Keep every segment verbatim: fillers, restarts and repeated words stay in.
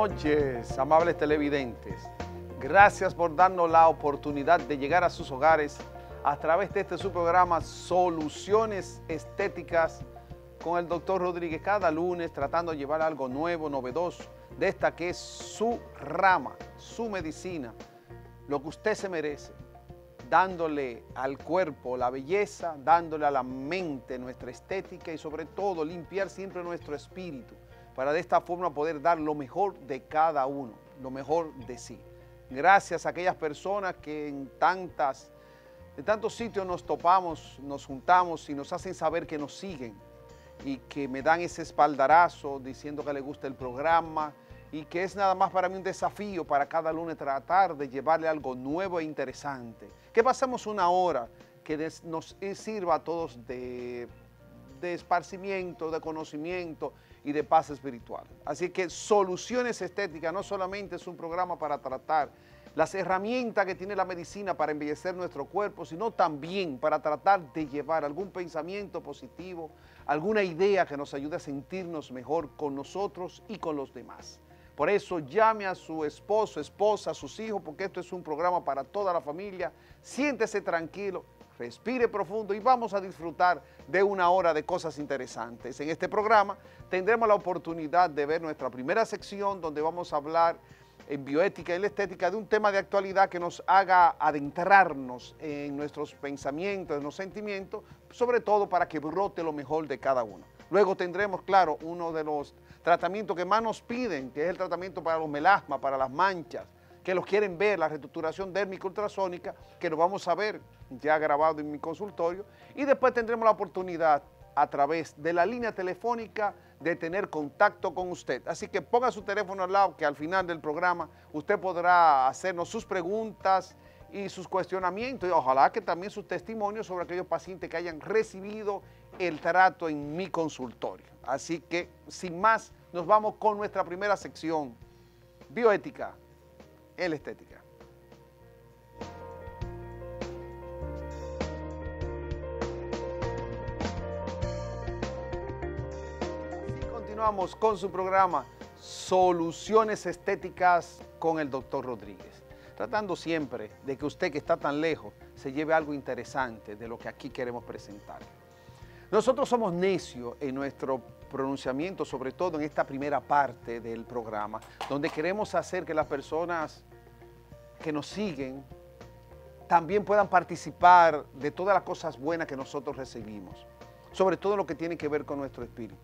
noches, amables televidentes. Gracias por darnos la oportunidad de llegar a sus hogares a través de este su programa Soluciones Estéticas con el doctor Rodríguez, cada lunes tratando de llevar algo nuevo, novedoso, de esta que es su rama, su medicina, lo que usted se merece, dándole al cuerpo la belleza, dándole a la mente nuestra estética y sobre todo limpiar siempre nuestro espíritu, para de esta forma poder dar lo mejor de cada uno, lo mejor de sí. Gracias a aquellas personas que en, tantas, en tantos sitios nos topamos, nos juntamos y nos hacen saber que nos siguen y que me dan ese espaldarazo diciendo que les gusta el programa y que es nada más para mí un desafío para cada lunes tratar de llevarle algo nuevo e interesante. Que pasemos una hora que nos sirva a todos de, de esparcimiento, de conocimiento y de paz espiritual. Así que Soluciones Estéticas no solamente es un programa para tratar las herramientas que tiene la medicina para embellecer nuestro cuerpo, sino también para tratar de llevar algún pensamiento positivo, alguna idea que nos ayude a sentirnos mejor con nosotros y con los demás. Por eso llame a su esposo, esposa, a sus hijos, porque esto es un programa para toda la familia. Siéntese tranquilo, respire profundo y vamos a disfrutar de una hora de cosas interesantes. En este programa tendremos la oportunidad de ver nuestra primera sección donde vamos a hablar en bioética y la estética de un tema de actualidad que nos haga adentrarnos en nuestros pensamientos, en los sentimientos, sobre todo para que brote lo mejor de cada uno. Luego tendremos, claro, uno de los tratamientos que más nos piden, que es el tratamiento para los melasmas, para las manchas, que los quieren ver, la reestructuración dérmica ultrasónica, que lo vamos a ver ya grabado en mi consultorio, y después tendremos la oportunidad a través de la línea telefónica de tener contacto con usted. Así que ponga su teléfono al lado, que al final del programa usted podrá hacernos sus preguntas y sus cuestionamientos, y ojalá que también sus testimonios sobre aquellos pacientes que hayan recibido el trato en mi consultorio. Así que, sin más, nos vamos con nuestra primera sección, bioética en la estética. Continuamos con su programa Soluciones Estéticas con el doctor Rodríguez, tratando siempre de que usted que está tan lejos se lleve algo interesante de lo que aquí queremos presentar. Nosotros somos necios en nuestro pronunciamiento, sobre todo en esta primera parte del programa, donde queremos hacer que las personas que nos siguen también puedan participar de todas las cosas buenas que nosotros recibimos, sobre todo lo que tiene que ver con nuestro espíritu.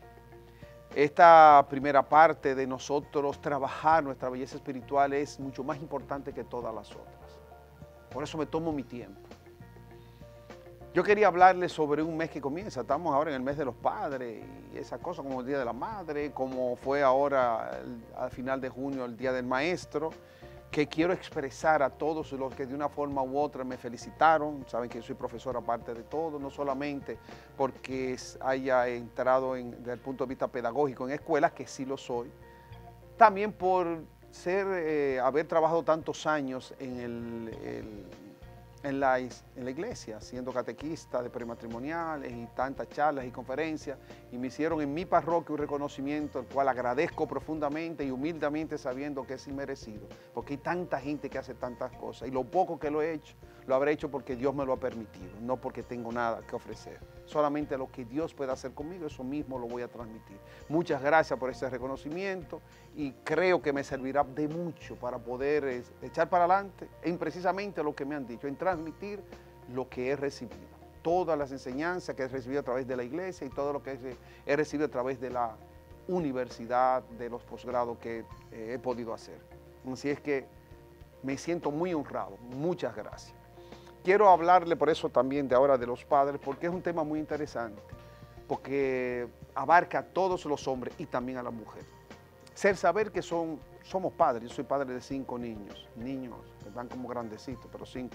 Esta primera parte de nosotros trabajar nuestra belleza espiritual es mucho más importante que todas las otras. Por eso me tomo mi tiempo. Yo quería hablarles sobre un mes que comienza. Estamos ahora en el mes de los padres y esa cosa como el Día de la Madre, como fue ahora el, al final de junio el Día del Maestro, que quiero expresar a todos los que de una forma u otra me felicitaron. Saben que yo soy profesor aparte de todo, no solamente porque haya entrado en, desde el punto de vista pedagógico en escuelas, que sí lo soy, también por ser, eh, haber trabajado tantos años en, el, el, en, la, en la iglesia, siendo catequista de prematrimoniales y tantas charlas y conferencias, y me hicieron en mi parroquia un reconocimiento, el cual agradezco profundamente y humildemente sabiendo que es inmerecido, porque hay tanta gente que hace tantas cosas, y lo poco que lo he hecho, lo habré hecho porque Dios me lo ha permitido, no porque tengo nada que ofrecer. Solamente lo que Dios pueda hacer conmigo, eso mismo lo voy a transmitir. Muchas gracias por ese reconocimiento y creo que me servirá de mucho para poder eh, echar para adelante en precisamente lo que me han dicho, en transmitir lo que he recibido. Todas las enseñanzas que he recibido a través de la iglesia y todo lo que he recibido a través de la universidad, de los posgrados que eh, he podido hacer. Así es que me siento muy honrado. Muchas gracias. Quiero hablarle por eso también de ahora de los padres, porque es un tema muy interesante, porque abarca a todos los hombres y también a las mujeres. Ser saber que son, somos padres, yo soy padre de cinco niños, niños que están como grandecitos, pero cinco.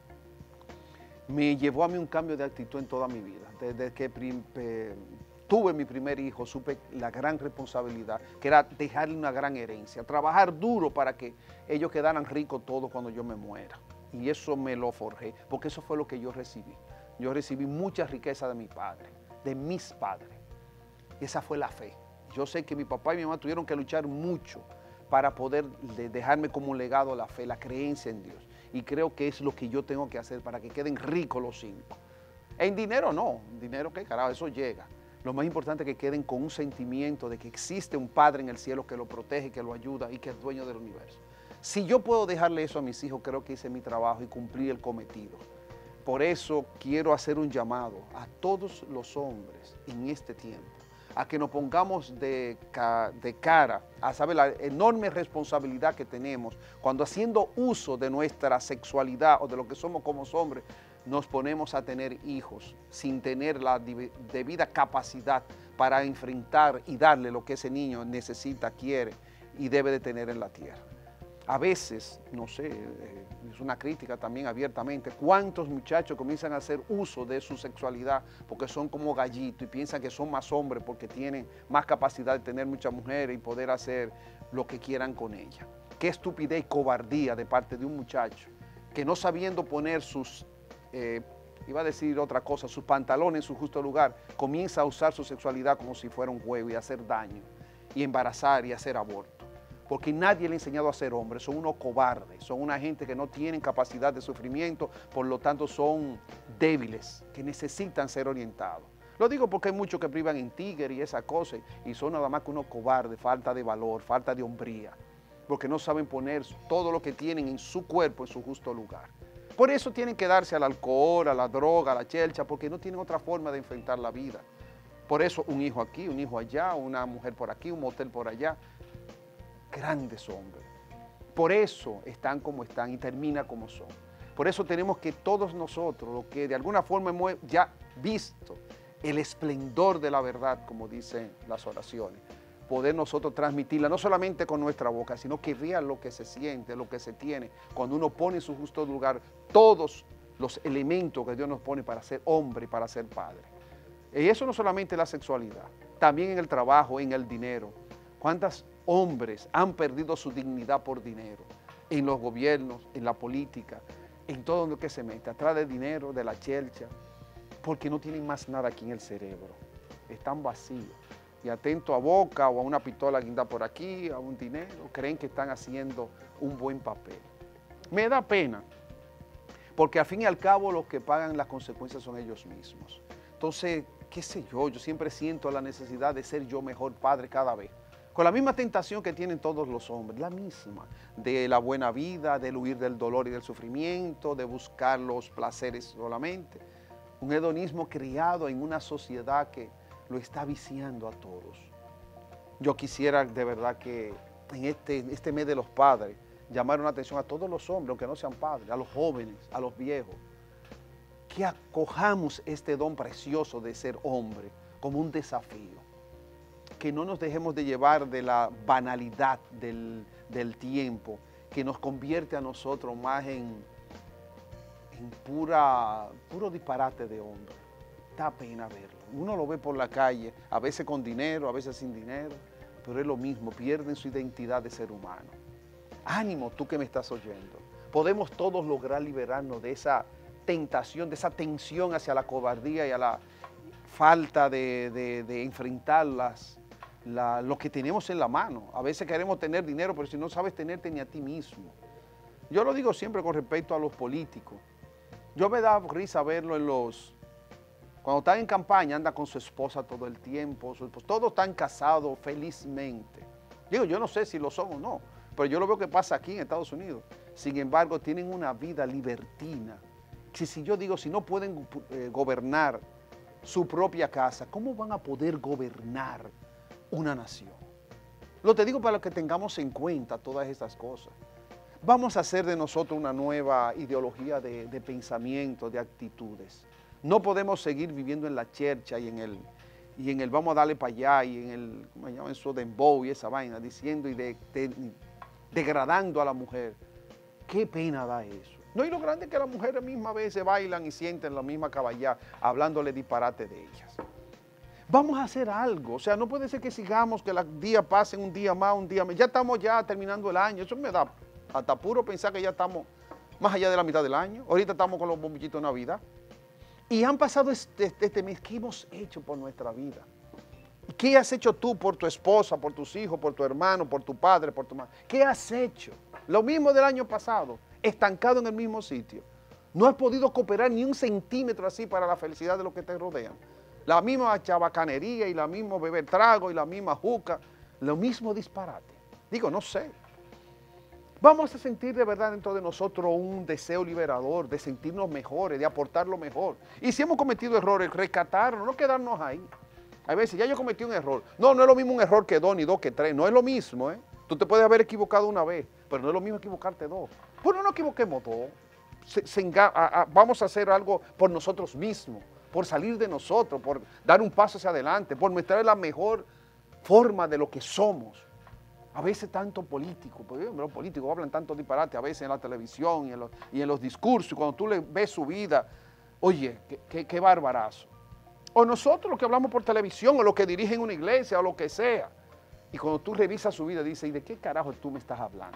Me llevó a mí un cambio de actitud en toda mi vida. Desde que eh, tuve mi primer hijo, supe la gran responsabilidad, que era dejarle una gran herencia, trabajar duro para que ellos quedaran ricos todos cuando yo me muera. Y eso me lo forjé, porque eso fue lo que yo recibí. Yo recibí mucha riqueza de mi padre, de mis padres. Y esa fue la fe. Yo sé que mi papá y mi mamá tuvieron que luchar mucho para poder dejarme como un legado la fe, la creencia en Dios. Y creo que es lo que yo tengo que hacer para que queden ricos los cinco. En dinero no, dinero qué carajo, eso llega. Lo más importante es que queden con un sentimiento de que existe un Padre en el cielo que lo protege, que lo ayuda y que es dueño del universo. Si yo puedo dejarle eso a mis hijos, creo que hice mi trabajo y cumplí el cometido. Por eso quiero hacer un llamado a todos los hombres en este tiempo, a que nos pongamos de, de cara a saber la enorme responsabilidad que tenemos cuando haciendo uso de nuestra sexualidad o de lo que somos como hombres, nos ponemos a tener hijos sin tener la debida capacidad para enfrentar y darle lo que ese niño necesita, quiere y debe de tener en la tierra. A veces, no sé, eh, es una crítica también abiertamente, cuántos muchachos comienzan a hacer uso de su sexualidad porque son como gallitos y piensan que son más hombres porque tienen más capacidad de tener muchas mujeres y poder hacer lo que quieran con ellas. Qué estupidez y cobardía de parte de un muchacho que no sabiendo poner sus, eh, iba a decir otra cosa, sus pantalones en su justo lugar, comienza a usar su sexualidad como si fuera un juego y a hacer daño y embarazar y hacer aborto. Porque nadie le ha enseñado a ser hombre, son unos cobardes, son una gente que no tienen capacidad de sufrimiento, por lo tanto son débiles, que necesitan ser orientados. Lo digo porque hay muchos que privan en tigre y esas cosas, y son nada más que unos cobardes, falta de valor, falta de hombría, porque no saben poner todo lo que tienen en su cuerpo en su justo lugar. Por eso tienen que darse al alcohol, a la droga, a la chelcha, porque no tienen otra forma de enfrentar la vida. Por eso un hijo aquí, un hijo allá, una mujer por aquí, un motel por allá. Grandes hombres. Por eso están como están y terminan como son. Por eso tenemos que todos nosotros, lo que de alguna forma hemos ya visto, el esplendor de la verdad, como dicen las oraciones, poder nosotros transmitirla, no solamente con nuestra boca, sino que vean lo que se siente, lo que se tiene, cuando uno pone en su justo lugar todos los elementos que Dios nos pone para ser hombre y para ser padre. Y eso no solamente la sexualidad, también en el trabajo, en el dinero. ¿Cuántos hombres han perdido su dignidad por dinero? En los gobiernos, en la política, en todo lo que se mete, atrás del dinero, de la chelcha, porque no tienen más nada aquí en el cerebro. Están vacíos y atentos a boca o a una pistola guinda por aquí, a un dinero, creen que están haciendo un buen papel. Me da pena, porque al fin y al cabo los que pagan las consecuencias son ellos mismos. Entonces, qué sé yo, yo siempre siento la necesidad de ser yo mejor padre cada vez. Con la misma tentación que tienen todos los hombres, la misma, de la buena vida, del huir del dolor y del sufrimiento, de buscar los placeres solamente. Un hedonismo criado en una sociedad que lo está viciando a todos. Yo quisiera de verdad que en este, este mes de los padres, llamar una atención a todos los hombres, aunque no sean padres, a los jóvenes, a los viejos, que acojamos este don precioso de ser hombre como un desafío. Que no nos dejemos de llevar de la banalidad del, del tiempo, que nos convierte a nosotros más en, en pura, puro disparate de hombre. Da pena verlo. Uno lo ve por la calle, a veces con dinero, a veces sin dinero, pero es lo mismo, pierden su identidad de ser humano. Ánimo, tú que me estás oyendo. Podemos todos lograr liberarnos de esa tentación, de esa tensión hacia la cobardía y a la falta de, de, de enfrentar las, la, lo que tenemos en la mano. A veces queremos tener dinero, pero si no sabes tenerte ni a ti mismo. Yo lo digo siempre con respecto a los políticos. Yo me da risa verlo en los... Cuando están en campaña, anda con su esposa todo el tiempo, su esposa, todos están casados felizmente. Digo, yo no sé si lo son o no, pero yo lo veo que pasa aquí en Estados Unidos. Sin embargo, tienen una vida libertina. Si, si yo digo, si no pueden eh, gobernar su propia casa, ¿cómo van a poder gobernar una nación? Lo te digo para que tengamos en cuenta todas estas cosas. Vamos a hacer de nosotros una nueva ideología de, de pensamiento, de actitudes. No podemos seguir viviendo en la chercha y en el, y en el vamos a darle para allá y en el, ¿cómo se llama eso? Dembow y esa vaina, diciendo y de, de, degradando a la mujer. Qué pena da eso. No, y lo grande es que las mujeres mismas a veces bailan y sienten la misma caballá, hablándole disparate de ellas. Vamos a hacer algo, o sea, no puede ser que sigamos, que los días pasen un día más, un día más. Ya estamos ya terminando el año, eso me da hasta puro pensar que ya estamos más allá de la mitad del año. Ahorita estamos con los bombillitos de Navidad. Y han pasado este, este mes, ¿qué hemos hecho por nuestra vida? ¿Qué has hecho tú por tu esposa, por tus hijos, por tu hermano, por tu padre, por tu madre? ¿Qué has hecho? Lo mismo del año pasado, estancado en el mismo sitio. No has podido cooperar ni un centímetro así para la felicidad de los que te rodean. La misma chabacanería y la misma beber trago y la misma juca, lo mismo disparate. Digo, no sé. Vamos a sentir de verdad dentro de nosotros un deseo liberador, de sentirnos mejores, de aportar lo mejor. Y si hemos cometido errores, rescatarnos, no quedarnos ahí. A veces, ya yo cometí un error. No, no es lo mismo un error que dos, ni dos que tres. No es lo mismo, ¿eh? Tú te puedes haber equivocado una vez, pero no es lo mismo equivocarte dos. Pues no nos equivoquemos dos. Se, se enga- a, a, vamos a hacer algo por nosotros mismos, por salir de nosotros, por dar un paso hacia adelante, por mostrar la mejor forma de lo que somos. A veces tanto político, porque los políticos hablan tanto disparate a veces en la televisión y en los, y en los discursos, y cuando tú le ves su vida, oye, qué, qué, qué barbarazo. O nosotros los que hablamos por televisión, o los que dirigen una iglesia, o lo que sea. Y cuando tú revisas su vida, dices, ¿y de qué carajo tú me estás hablando?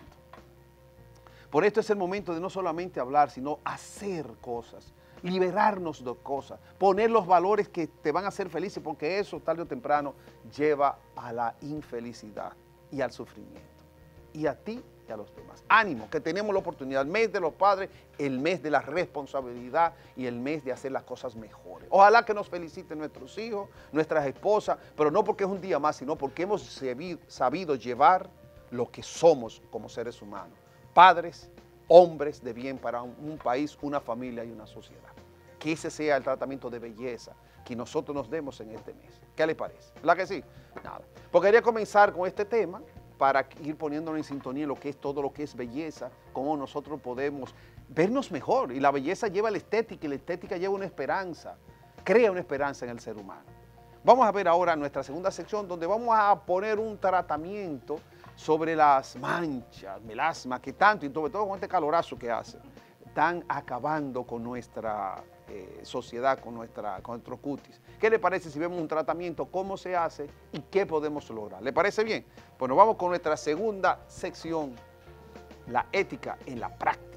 Por esto es el momento de no solamente hablar, sino hacer cosas, liberarnos de cosas, poner los valores que te van a hacer felices, porque eso tarde o temprano lleva a la infelicidad y al sufrimiento. Y a ti y a los demás. Ánimo, que tenemos la oportunidad, el mes de los padres, el mes de la responsabilidad y el mes de hacer las cosas mejores. Ojalá que nos feliciten nuestros hijos, nuestras esposas, pero no porque es un día más, sino porque hemos sabido llevar lo que somos como seres humanos. Padres, hombres de bien para un, un país, una familia y una sociedad. Que ese sea el tratamiento de belleza que nosotros nos demos en este mes. ¿Qué les parece? ¿Verdad que sí? Nada. Porque quería comenzar con este tema para ir poniéndonos en sintonía en lo que es todo lo que es belleza, cómo nosotros podemos vernos mejor. Y la belleza lleva la estética y la estética lleva una esperanza, crea una esperanza en el ser humano. Vamos a ver ahora nuestra segunda sección donde vamos a poner un tratamiento sobre las manchas, melasma, que tanto, y sobre todo con este calorazo que hace, están acabando con nuestra eh, sociedad, con, nuestra, con nuestro cutis. ¿Qué le parece si vemos un tratamiento, cómo se hace y qué podemos lograr? ¿Le parece bien? Bueno, vamos con nuestra segunda sección, la ética en la práctica.